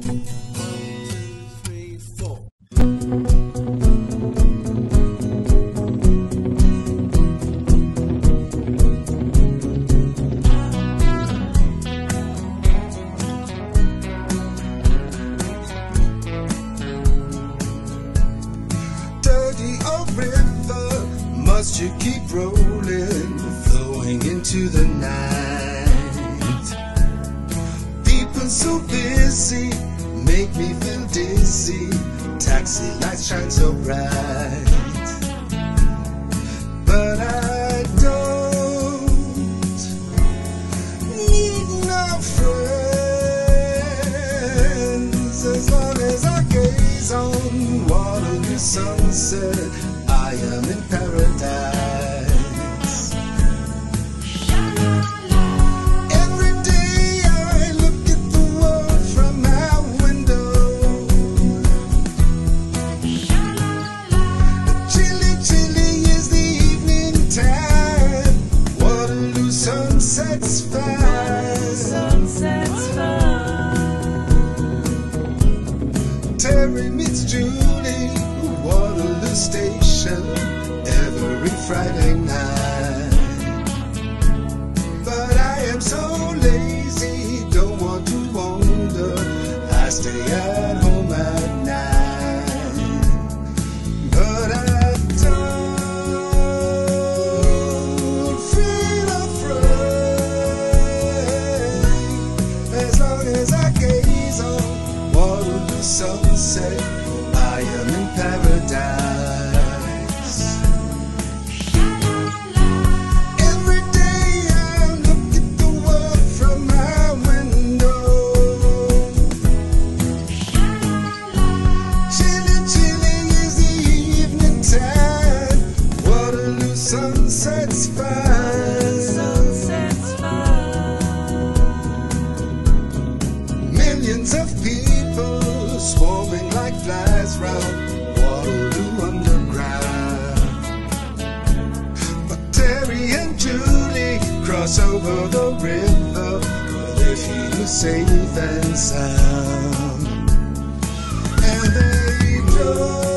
You keep rolling, flowing into the night. People so busy, make me feel dizzy. Taxi lights shine so bright, but I don't need no friends. As long as I gaze on Waterloo Sunset, I am in paradise. Every day I look at the world from my window. Chilly, chilly is the evening time. Waterloo Sunset's fine. Terry meets Julie, Waterloo Station, every Friday night. But I am so lazy, don't want to wander. I stay at home at night. But I don't feel afraid, as long as I gaze on Waterloo Sunset, I am in paradise. Every day I look at the world from my window. Chilly, chilly is the evening time. Waterloo Sunset's fine. Millions of people swarming like flies round Waterloo Underground. But Terry and Julie cross over the river, where they feel safe and sound. And they don't